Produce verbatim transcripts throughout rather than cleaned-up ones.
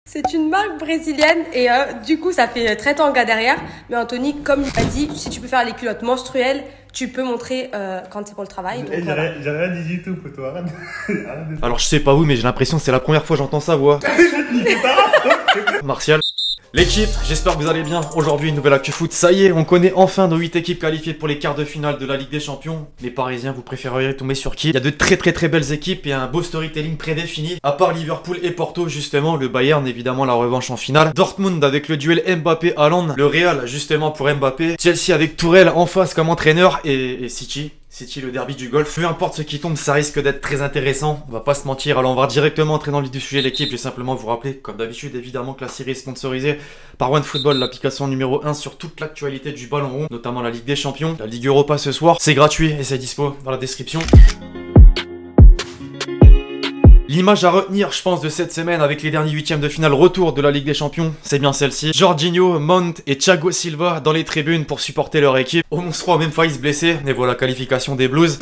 C'est une marque brésilienne et euh, du coup ça fait très tanga derrière. Mais Anthony, comme il m'a dit, si tu peux faire les culottes menstruelles, tu peux montrer euh, quand c'est pour le travail. Donc, hey, voilà. J'ai rien dit du tout, poteau. Alors je sais pas vous, mais j'ai l'impression que c'est la première fois que j'entends sa voix. Martial. L'équipe, j'espère que vous allez bien. Aujourd'hui, une nouvelle actu foot. Ça y est, on connaît enfin nos huit équipes qualifiées pour les quarts de finale de la Ligue des Champions. Les Parisiens, vous préféreriez tomber sur qui? Il y a de très très très belles équipes et un beau storytelling prédéfini. À part Liverpool et Porto, justement, le Bayern, évidemment, la revanche en finale. Dortmund avec le duel Mbappé-Haaland. Le Real, justement, pour Mbappé. Chelsea avec Tourelle en face comme entraîneur. Et, et City. City, le derby du golf. Peu importe ce qui tombe, ça risque d'être très intéressant. On va pas se mentir. Alors on va directement entrer dans le vif du sujet. L'équipe, je vais simplement vous rappeler, comme d'habitude, évidemment, que la série est sponsorisée par OneFootball, l'application numéro un sur toute l'actualité du ballon rond, notamment la Ligue des Champions, la Ligue Europa ce soir. C'est gratuit et c'est dispo dans la description. L'image à retenir, je pense, de cette semaine avec les derniers huitièmes de finale retour de la Ligue des Champions, c'est bien celle-ci. Jorginho, Mount et Thiago Silva dans les tribunes pour supporter leur équipe. Oh, on se croit même failli se blesser, mais voilà, qualification des Blues.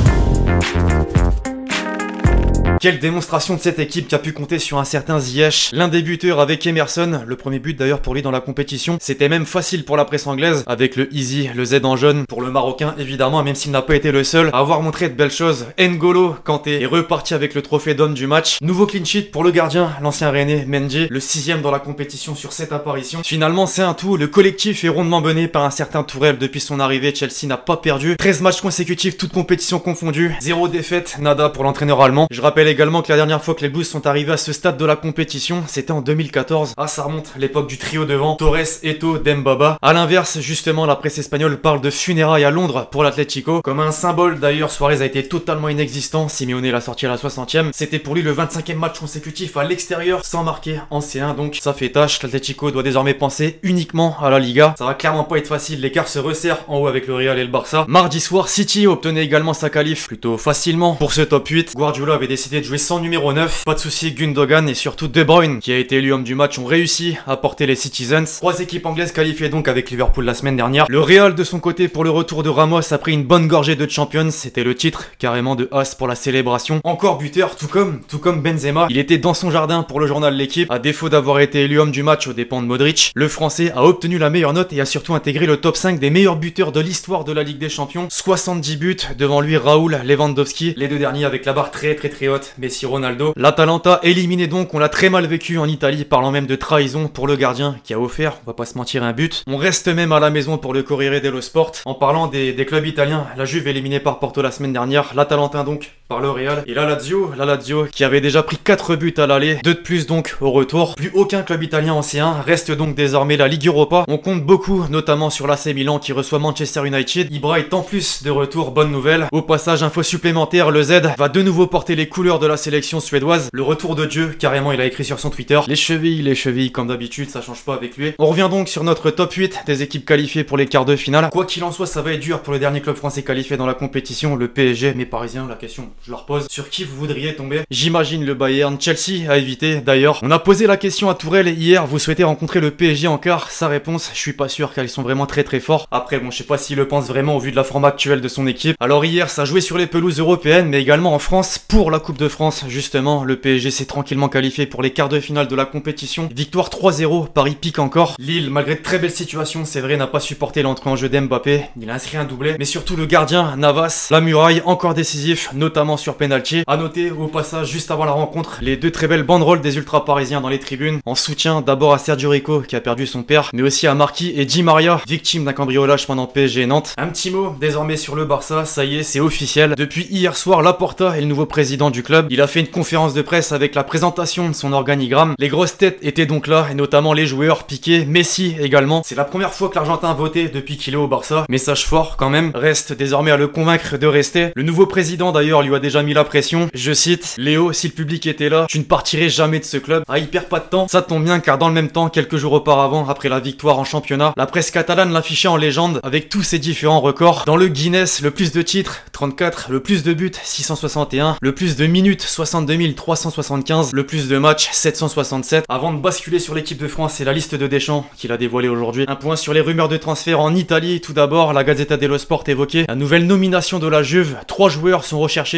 Quelle démonstration de cette équipe qui a pu compter sur un certain Ziyech. L'un des buteurs avec Emerson, le premier but d'ailleurs pour lui dans la compétition. C'était même facile pour la presse anglaise, avec le Easy, le Z en jaune. Pour le Marocain évidemment, même s'il n'a pas été le seul à avoir montré de belles choses. N'Golo Kanté est reparti avec le trophée d'homme du match. Nouveau clean sheet pour le gardien, l'ancien Rennais Mendy, le sixième dans la compétition sur cette apparition. Finalement c'est un tout, le collectif est rondement mené par un certain Tourelle depuis son arrivée. Chelsea n'a pas perdu, treize matchs consécutifs, toutes compétitions confondues, zéro défaite, nada pour l'entraîneur allemand. Je rappelle également que la dernière fois que les Blues sont arrivés à ce stade de la compétition, c'était en deux mille quatorze. Ah, ça remonte, l'époque du trio devant, Torres, Eto'o, Dembaba. A l'inverse, justement, la presse espagnole parle de funérailles à Londres pour l'Atlético. Comme un symbole, d'ailleurs, Suarez a été totalement inexistant. Simeone l'a sorti à la soixantième. C'était pour lui le vingt-cinquième match consécutif à l'extérieur, sans marquer en C un, donc ça fait tâche. L'Atlético doit désormais penser uniquement à la Liga. Ça va clairement pas être facile, l'écart se resserre en haut avec le Real et le Barça. Mardi soir, City obtenait également sa qualif plutôt facilement pour ce top huit. Guardiola avait décidé de jouer sans numéro neuf, pas de souci, Gundogan et surtout De Bruyne, qui a été élu homme du match, ont réussi à porter les Citizens. Trois équipes anglaises qualifiées donc avec Liverpool la semaine dernière. Le Real de son côté pour le retour de Ramos a pris une bonne gorgée de Champions, c'était le titre carrément de As pour la célébration. Encore buteur, tout comme, tout comme Benzema, il était dans son jardin pour le journal L'équipe, à défaut d'avoir été élu homme du match aux dépens de Modric. Le Français a obtenu la meilleure note et a surtout intégré le top cinq des meilleurs buteurs de l'histoire de la Ligue des Champions. soixante-dix buts, devant lui Raoul, Lewandowski, les deux derniers avec la barre très très très haute, Messi, Ronaldo. L'Atalanta éliminé donc, on l'a très mal vécu en Italie, parlant même de trahison pour le gardien qui a offert, on va pas se mentir, un but. On reste même à la maison pour le Corriere dello Sport. En parlant des, des clubs italiens, la Juve éliminée par Porto la semaine dernière, l'Atalanta donc par le Real, et la Lazio, la Lazio qui avait déjà pris quatre buts à l'aller, deux de plus donc au retour. Plus aucun club italien en C un, reste donc désormais la Ligue Europa. On compte beaucoup, notamment sur l'A C Milan qui reçoit Manchester United. Ibra est en plus de retour, bonne nouvelle. Au passage, info supplémentaire, le Z va de nouveau porter les couleurs de la sélection suédoise. Le retour de Dieu, carrément, il a écrit sur son Twitter. Les chevilles, les chevilles, comme d'habitude, ça change pas avec lui. On revient donc sur notre top huit des équipes qualifiées pour les quarts de finale. Quoi qu'il en soit, ça va être dur pour le dernier club français qualifié dans la compétition, le P S G. Mais Parisiens, la question, je leur pose, sur qui vous voudriez tomber? J'imagine le Bayern, Chelsea à éviter d'ailleurs. On a posé la question à Tourelle hier, vous souhaitez rencontrer le P S G en quart? Sa réponse, je suis pas sûr car ils sont vraiment très très forts. Après, bon, je sais pas s'il le pense vraiment au vu de la forme actuelle de son équipe. Alors hier, ça jouait sur les pelouses européennes, mais également en France pour la Coupe de France. Justement, le P S G s'est tranquillement qualifié pour les quarts de finale de la compétition. Victoire trois zéro, Paris pique encore. Lille, malgré de très belles situations, c'est vrai, n'a pas supporté l'entrée en jeu d'Mbappé. Il a inscrit un doublé, mais surtout le gardien, Navas. La muraille, encore décisif, notamment sur penalty. A noter au passage, juste avant la rencontre, les deux très belles banderoles des ultras parisiens dans les tribunes, en soutien d'abord à Sergio Rico qui a perdu son père, mais aussi à Marquis et Di Maria, victime d'un cambriolage pendant P S G Nantes. Un petit mot désormais sur le Barça, ça y est, c'est officiel. Depuis hier soir, Laporta est le nouveau président du club. Il a fait une conférence de presse avec la présentation de son organigramme. Les grosses têtes étaient donc là, et notamment les joueurs, Piqué, Messi également. C'est la première fois que l'Argentin a voté depuis qu'il est au Barça. Message fort quand même, reste désormais à le convaincre de rester. Le nouveau président d'ailleurs lui a déjà mis la pression. Je cite, Léo, si le public était là, tu ne partirais jamais de ce club. Ah, il perd pas de temps, ça tombe bien car dans le même temps, quelques jours auparavant, après la victoire en championnat, la presse catalane l'affichait en légende avec tous ses différents records. Dans le Guinness, le plus de titres, trente-quatre, le plus de buts, six cent soixante et un, le plus de minutes, soixante-deux mille trois cent soixante-quinze, le plus de matchs, sept cent soixante-sept. Avant de basculer sur l'équipe de France et la liste de Deschamps qu'il a dévoilée aujourd'hui. Un point sur les rumeurs de transfert en Italie. Tout d'abord, la Gazzetta dello Sport évoquait la nouvelle nomination de la Juve. Trois joueurs sont recherchés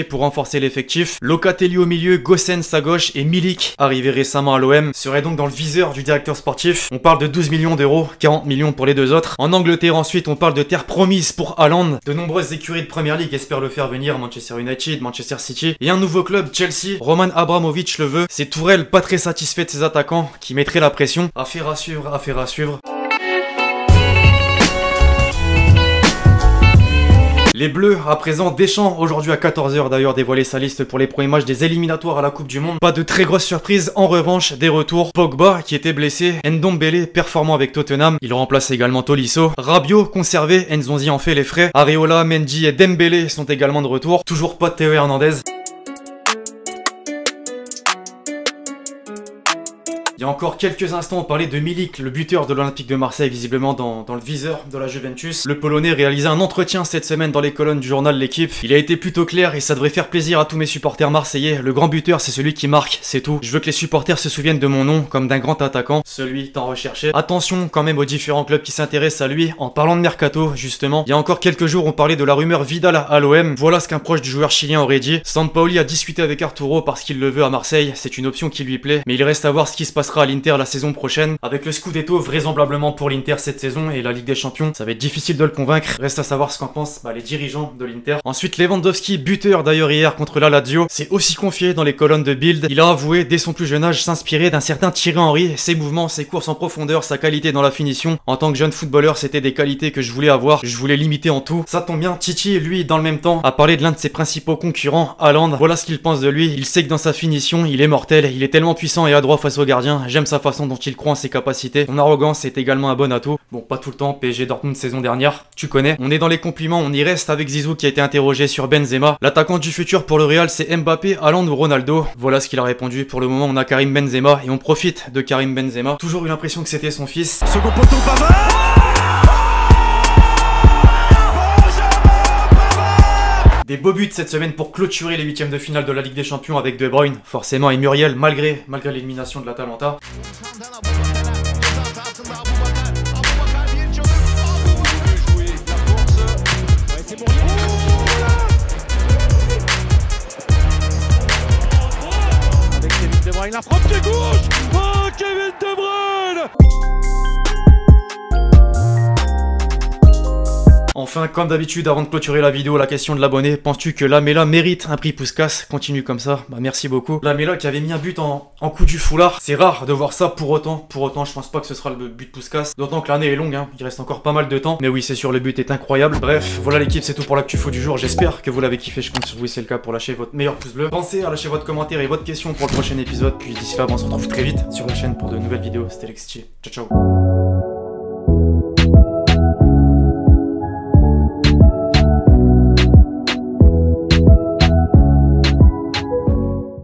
pour renforcer l'effectif. Locatelli au milieu, Gosens à gauche et Milik, arrivé récemment à l'O M, serait donc dans le viseur du directeur sportif. On parle de douze millions d'euros, quarante millions pour les deux autres. En Angleterre ensuite, on parle de terre promise pour Haaland. De nombreuses écuries de Premier League espèrent le faire venir, Manchester United, Manchester City. Et un nouveau club, Chelsea, Roman Abramovich le veut. C'est Tourelle, pas très satisfait de ses attaquants, qui mettrait la pression. Affaire à suivre, affaire à suivre. Les Bleus, à présent, Deschamps, aujourd'hui à quatorze heures d'ailleurs, dévoilé sa liste pour les premiers matchs des éliminatoires à la Coupe du Monde. Pas de très grosses surprises, en revanche, des retours. Pogba, qui était blessé, Ndombele, performant avec Tottenham, il remplace également Tolisso. Rabiot, conservé, Nzonzi en fait les frais. Areola, Mendy et Dembélé sont également de retour. Toujours pas de Théo Hernandez. Il y a encore quelques instants, on parlait de Milik, le buteur de l'Olympique de Marseille, visiblement dans, dans le viseur de la Juventus. Le Polonais réalisait un entretien cette semaine dans les colonnes du journal L'Équipe. Il a été plutôt clair et ça devrait faire plaisir à tous mes supporters marseillais. Le grand buteur, c'est celui qui marque, c'est tout. Je veux que les supporters se souviennent de mon nom comme d'un grand attaquant, celui tant recherché. Attention quand même aux différents clubs qui s'intéressent à lui. En parlant de mercato, justement, il y a encore quelques jours, on parlait de la rumeur Vidal à l'O M. Voilà ce qu'un proche du joueur chilien aurait dit. Sampaoli a discuté avec Arturo parce qu'il le veut à Marseille. C'est une option qui lui plaît, mais il reste à voir ce qui se passe à l'Inter la saison prochaine. Avec le Scudetto vraisemblablement pour l'Inter cette saison et la Ligue des Champions, ça va être difficile de le convaincre. Reste à savoir ce qu'en pensent bah, les dirigeants de l'Inter. Ensuite, Lewandowski, buteur d'ailleurs hier contre la Lazio, s'est aussi confié dans les colonnes de Bild. Il a avoué dès son plus jeune âge s'inspirer d'un certain Thierry Henry. Ses mouvements, ses courses en profondeur, sa qualité dans la finition. En tant que jeune footballeur, c'était des qualités que je voulais avoir. Je voulais l'imiter en tout. Ça tombe bien, Titi, lui, dans le même temps, a parlé de l'un de ses principaux concurrents, Haaland. Voilà ce qu'il pense de lui. Il sait que dans sa finition, il est mortel. Il est tellement puissant et adroit face au gardien. J'aime sa façon dont il croit en ses capacités. Son arrogance est également un bon atout. Bon, pas tout le temps, P S G Dortmund saison dernière, tu connais. On est dans les compliments, on y reste avec Zizou qui a été interrogé sur Benzema. L'attaquant du futur pour le Real, c'est Mbappé, Haaland ou Ronaldo. Voilà ce qu'il a répondu. Pour le moment, on a Karim Benzema et on profite de Karim Benzema. Toujours eu l'impression que c'était son fils. Second poteau, Pavard. Des beaux buts cette semaine pour clôturer les huitièmes de finale de la Ligue des Champions avec De Bruyne, forcément, et Muriel, malgré, malgré l'élimination de l'Atalanta. Avec Kevin De Bruyne, la frappe de gauche. Oh, Kevin De Bruyne. Enfin, comme d'habitude, avant de clôturer la vidéo, la question de l'abonné, penses-tu que Lamela mérite un prix Puskas? Continue comme ça, bah merci beaucoup. Lamela qui avait mis un but en, en coup du foulard, c'est rare de voir ça pour autant, pour autant je pense pas que ce sera le but Puskas, d'autant que l'année est longue, hein. Il reste encore pas mal de temps, mais oui c'est sûr, le but est incroyable. Bref, voilà l'équipe, c'est tout pour l'actu faux du jour, j'espère que vous l'avez kiffé, je compte sur vous, c'est le cas, pour lâcher votre meilleur pouce bleu. Pensez à lâcher votre commentaire et votre question pour le prochain épisode, puis d'ici là, on se retrouve très vite sur la chaîne pour de nouvelles vidéos, c'était Lexti, ciao ciao.